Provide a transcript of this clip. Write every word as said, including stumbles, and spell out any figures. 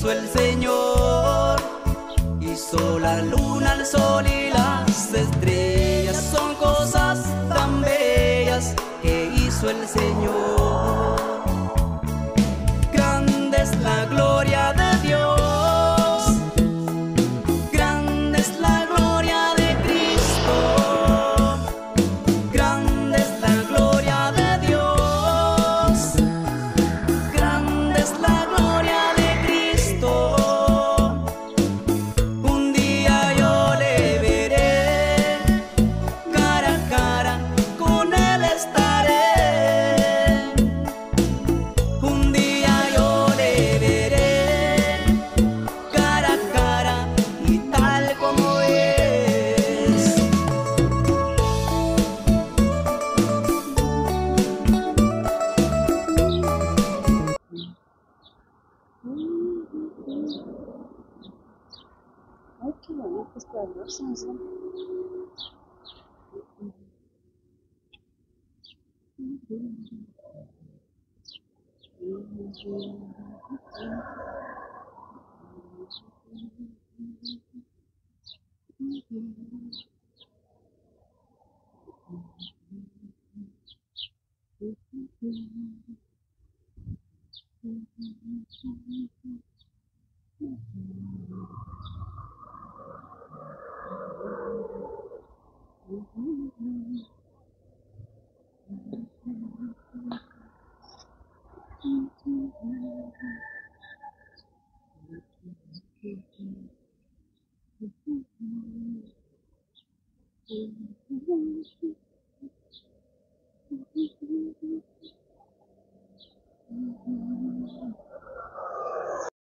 hizo el Señor. Hizo la luna, el sol y las estrellas. Son cosas tan bellas que hizo el Señor. Grande es la gloria de Dios, grande es la gloria de Cristo, grande es la gloria de Dios, grande es la gloria de Cristo. Un día yo le veré, cara a cara con Él estaré. Un día yo le veré, cara a cara y tal como es. Ay, qué bonitos cuadros son.